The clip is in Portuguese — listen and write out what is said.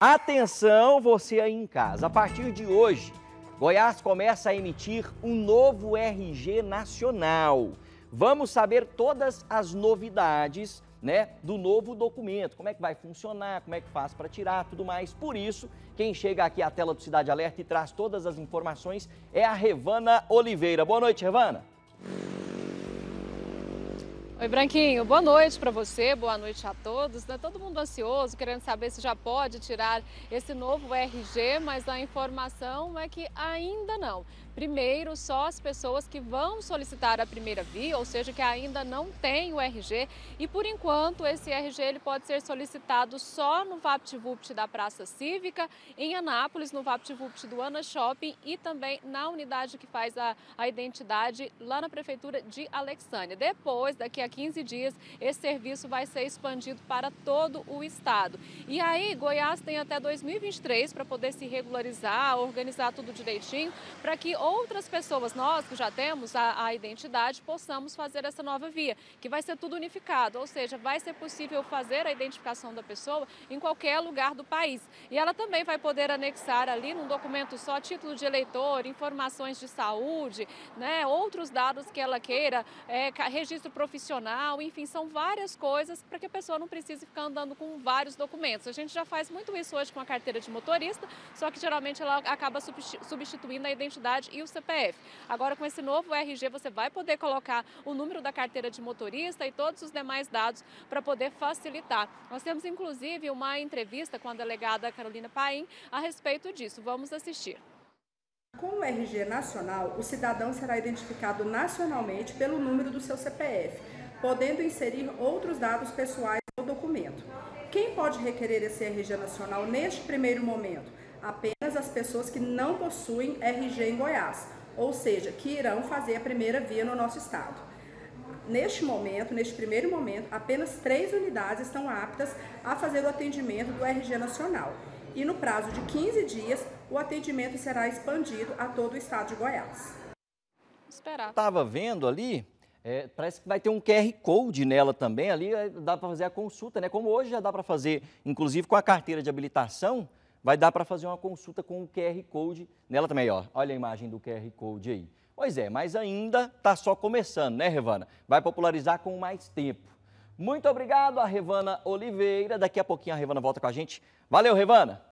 Atenção, você aí em casa. A partir de hoje, Goiás começa a emitir um novo RG nacional. Vamos saber todas as novidades, do novo documento. Como é que vai funcionar, como é que faz para tirar, tudo mais. Por isso, quem chega aqui à tela do Cidade Alerta e traz todas as informações é a Revana Oliveira. Boa noite, Revana. Oi, Branquinho, boa noite para você, boa noite a todos. Todo mundo ansioso, querendo saber se já pode tirar esse novo RG, mas a informação é que ainda não. Primeiro, só as pessoas que vão solicitar a primeira via, ou seja, que ainda não têm o RG. E por enquanto, esse RG ele pode ser solicitado só no VaptVupt da Praça Cívica, em Anápolis, no VaptVupt do Ana Shopping e também na unidade que faz a identidade lá na Prefeitura de Alexânia. Depois, daqui a 15 dias, esse serviço vai ser expandido para todo o estado. E aí, Goiás tem até 2023 para poder se regularizar, organizar tudo direitinho, para que outras pessoas, nós que já temos a identidade, possamos fazer essa nova via, que vai ser tudo unificado, ou seja, vai ser possível fazer a identificação da pessoa em qualquer lugar do país. E ela também vai poder anexar ali num documento só título de eleitor, informações de saúde, outros dados que ela queira, registro profissional, enfim, são várias coisas para que a pessoa não precise ficar andando com vários documentos. A gente já faz muito isso hoje com a carteira de motorista, só que geralmente ela acaba substituindo a identidade e o CPF. Agora, com esse novo RG, você vai poder colocar o número da carteira de motorista e todos os demais dados para poder facilitar. Nós temos, inclusive, uma entrevista com a delegada Carolina Paim a respeito disso. Vamos assistir. Com o RG nacional, o cidadão será identificado nacionalmente pelo número do seu CPF, podendo inserir outros dados pessoais no documento. Quem pode requerer esse RG nacional neste primeiro momento? Apenas as pessoas que não possuem RG em Goiás, ou seja, que irão fazer a primeira via no nosso estado. Neste primeiro momento, apenas 3 unidades estão aptas a fazer o atendimento do RG nacional. E no prazo de 15 dias, o atendimento será expandido a todo o estado de Goiás. Esperar. Estava vendo ali, parece que vai ter um QR Code nela também, ali dá para fazer a consulta, Como hoje já dá para fazer, inclusive com a carteira de habilitação, vai dar para fazer uma consulta com o QR Code nela também, ó. Olha a imagem do QR Code aí. Pois é, mas ainda está só começando, Revana? Vai popularizar com mais tempo. Muito obrigado a Revana Oliveira. Daqui a pouquinho a Revana volta com a gente. Valeu, Revana!